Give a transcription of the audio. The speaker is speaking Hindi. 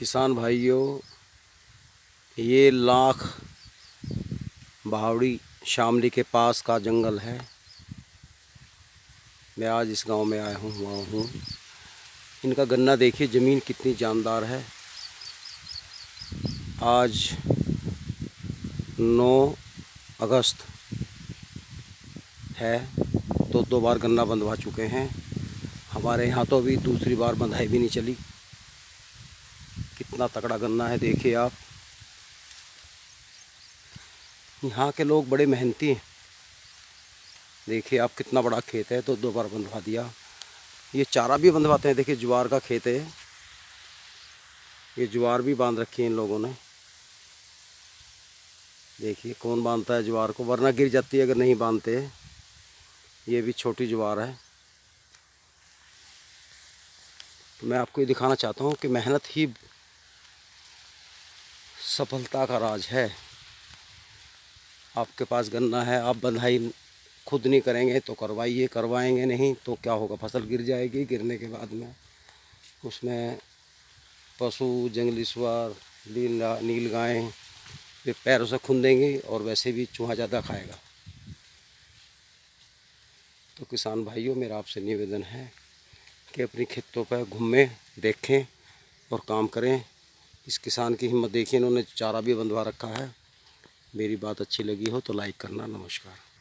किसान भाइयों, ये लाख भावड़ी शामली के पास का जंगल है। मैं आज इस गांव में आया हूँ, वहाँ हूँ। इनका गन्ना देखिए, ज़मीन कितनी जानदार है। आज 9 अगस्त है, तो 2 बार गन्ना बंधवा चुके हैं। हमारे यहाँ तो अभी दूसरी बार बंधाई भी नहीं चली। कितना तगड़ा गन्ना है देखिए आप। यहाँ के लोग बड़े मेहनती हैं। देखिए आप, कितना बड़ा खेत है, तो 2 बार बंधवा दिया। ये चारा भी बंधवाते हैं। देखिए ज्वार का खेत है, ये ज्वार भी बांध रखी है इन लोगों ने। देखिए कौन बांधता है ज्वार को, वरना गिर जाती है अगर नहीं बांधते। ये भी छोटी ज्वार है। तो मैं आपको ये दिखाना चाहता हूँ कि मेहनत ही सफलता का राज है। आपके पास गन्ना है, आप बंधाई खुद नहीं करेंगे तो करवाएंगे नहीं तो क्या होगा, फसल गिर जाएगी। गिरने के बाद में उसमें पशु, जंगली सुअर, नील गायें वे पैरों से खूंदेंगी, और वैसे भी चूहा ज़्यादा खाएगा। तो किसान भाइयों, मेरा आपसे निवेदन है कि अपनी खेतों पर घूमें, देखें और काम करें। इस किसान की हिम्मत देखिए, इन्होंने चारा भी बंधवा रखा है। मेरी बात अच्छी लगी हो तो लाइक करना। नमस्कार।